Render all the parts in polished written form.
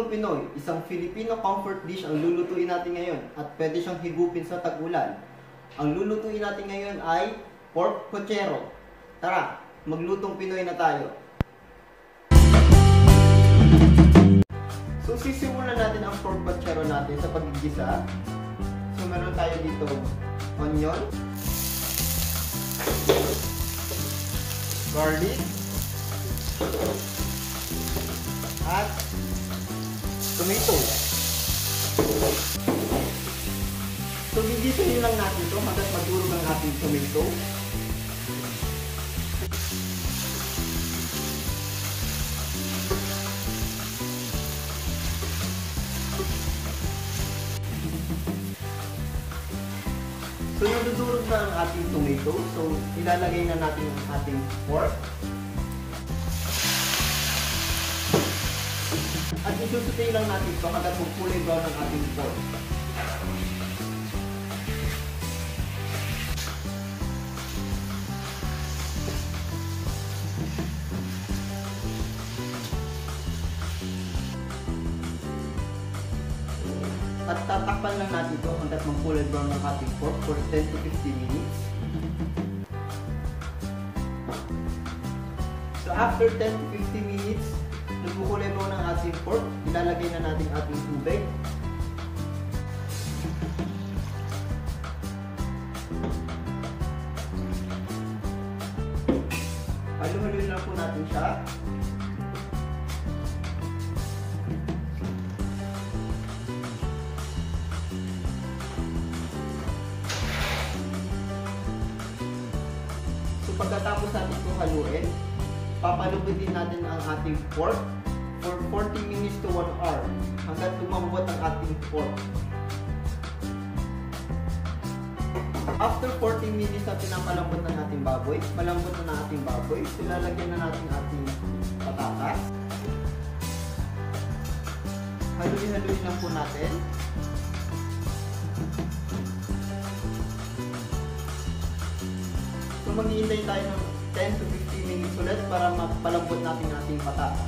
Lutong Pinoy, isang Filipino comfort dish ang lulutuin natin ngayon at pwede siyang higupin sa tag-ulan. Ang lulutuin natin ngayon ay pork pochero. Tara, maglutong Pinoy na tayo. So sisimulan natin ang pork pochero natin sa paggigisa. So meron tayo dito onion, garlic, at tomato. So gigisahin lang natin ito hanggang madurog ang ating tomato. So nadudurog na ang ating tomato. So ilalagay na natin ang ating pork. At isusutay lang natin ito hanggang magkulay brown ang ating pork. At tatakpan lang natin ito hanggang magkulay brown ang ating pork for 10 to 15 minutes. So after 10 to 15 minutes, nagkukulay brown ang ating pork, ilalagay na natin ating tubig. Halu-haluin lang po natin siya. So pagkatapos natin ito haluin, papalubutin natin ang ating pork for 40 minutes to 1 hour hanggang lumambot ang ating pork. After 40 minutes na pinapalambot ng ating baboy, malambot na ng ating baboy, ilalagyan na natin ating patatas. Haluin-haluin lang po natin. So maghihintay tayo ng 10 to 15 minutes ulit para mapalambot natin ating patatas.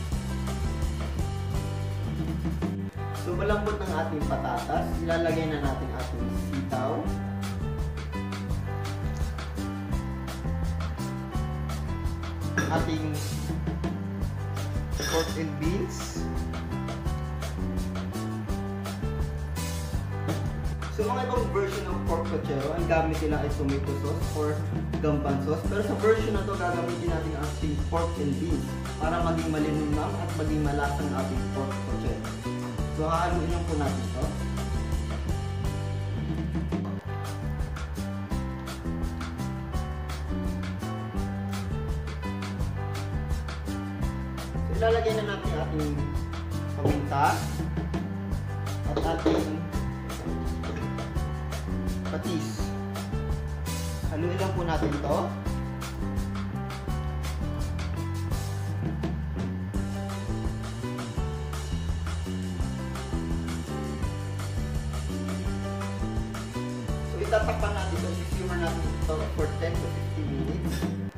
So malambot ng ating patatas, ilalagay na natin ating sitaw. Ating pork and beans. So mga ibang version ng pork pochero, ang gamit nila ay tomato sauce or gamban sauce. Pero sa version na to, gagamitin natin ang ating pork and beans para maging malinamnam at maging malasa ang ating pork pochero. So hahaluin lang po natin ito. So ilalagay na natin ating paminta at ating patis. Haluin lang po natin ito. So itatakpan natin ito, simmer natin ito for 10 to 15 minutes.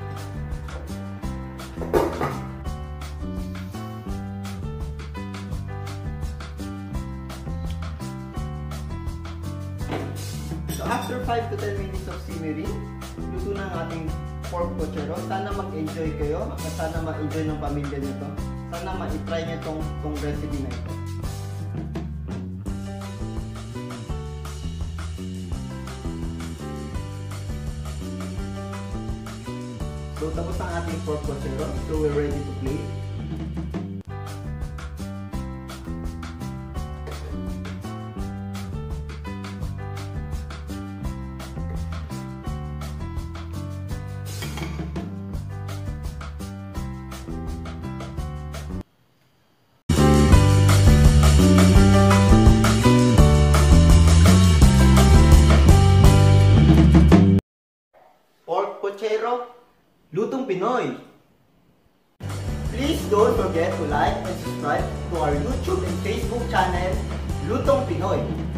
So after 5 to 10 minutes of simmering, luto na ang ating pork pochero. Sana mag-enjoy kayo at sana ma-enjoy ng pamilya nyo to. Sana ma-try nyo tong recipe na ito. So tapos ang ating pork pochero. So we're ready to plate. Pochero, Lutong Pinoy. Please don't forget to like and subscribe to our YouTube and Facebook channel, Lutong Pinoy.